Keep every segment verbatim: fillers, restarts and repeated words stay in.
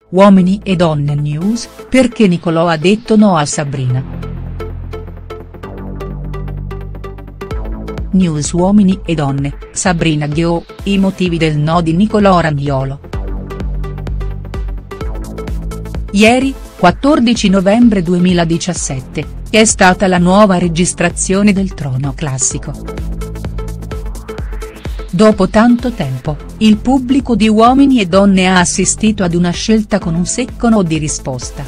Uomini e donne news, perché Nicolò ha detto no a Sabrina. News Uomini e donne, Sabrina Ghio, i motivi del no di Nicolò Ragnolo. Ieri, quattordici novembre duemiladiciassette, è stata la nuova registrazione del Trono Classico. Dopo tanto tempo, il pubblico di Uomini e donne ha assistito ad una scelta con un secco no di risposta.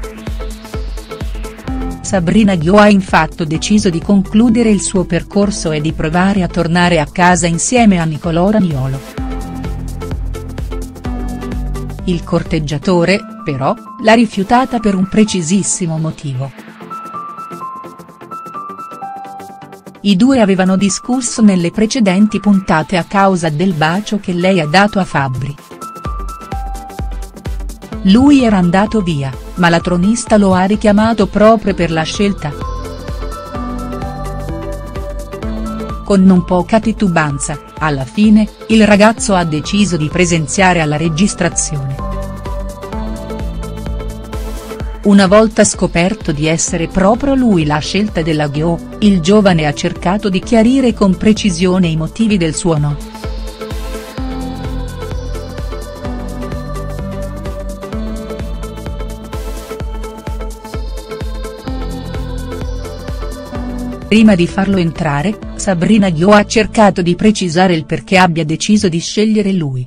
Sabrina Ghio ha infatti deciso di concludere il suo percorso e di provare a tornare a casa insieme a Nicolò Ragnolo. Il corteggiatore, però, l'ha rifiutata per un precisissimo motivo. I due avevano discusso nelle precedenti puntate a causa del bacio che lei ha dato a Fabbri. Lui era andato via, ma la tronista lo ha richiamato proprio per la scelta. Con non poca titubanza, alla fine, il ragazzo ha deciso di presenziare alla registrazione. Una volta scoperto di essere proprio lui la scelta della Ghio, il giovane ha cercato di chiarire con precisione i motivi del suo no. Prima di farlo entrare, Sabrina Ghio ha cercato di precisare il perché abbia deciso di scegliere lui.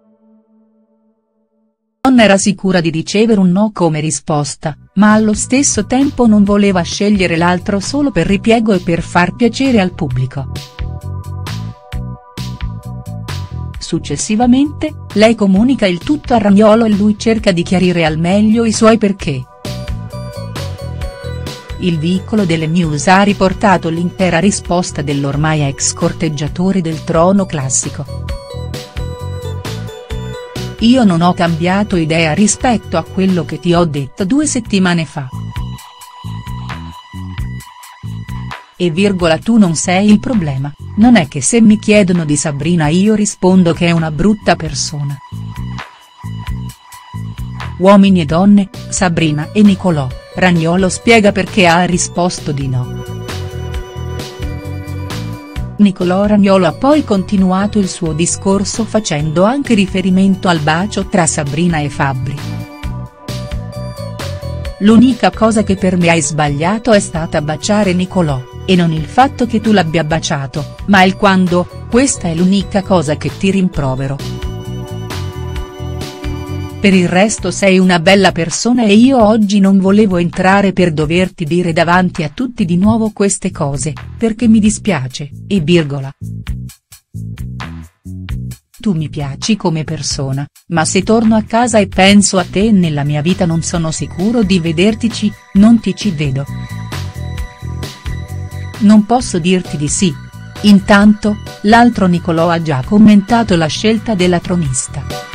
Non era sicura di ricevere un no come risposta, ma allo stesso tempo non voleva scegliere l'altro solo per ripiego e per far piacere al pubblico. Successivamente, lei comunica il tutto a Ragnolo e lui cerca di chiarire al meglio i suoi perché. Il vicolo delle news ha riportato l'intera risposta dell'ormai ex corteggiatore del Trono Classico. Io non ho cambiato idea rispetto a quello che ti ho detto due settimane fa. E virgola tu non sei il problema, non è che se mi chiedono di Sabrina io rispondo che è una brutta persona. Uomini e donne, Sabrina e Nicolò, Ragnolo spiega perché ha risposto di no. Nicolò Ragnolo ha poi continuato il suo discorso facendo anche riferimento al bacio tra Sabrina e Fabbri. L'unica cosa che per me hai sbagliato è stata baciare Nicolò, e non il fatto che tu l'abbia baciato, ma il quando, questa è l'unica cosa che ti rimprovero. Per il resto sei una bella persona e io oggi non volevo entrare per doverti dire davanti a tutti di nuovo queste cose, perché mi dispiace, e virgola. Tu mi piaci come persona, ma se torno a casa e penso a te nella mia vita non sono sicuro di vedertici, non ti ci vedo. Non posso dirti di sì. Intanto, l'altro Nicolò ha già commentato la scelta della tronista.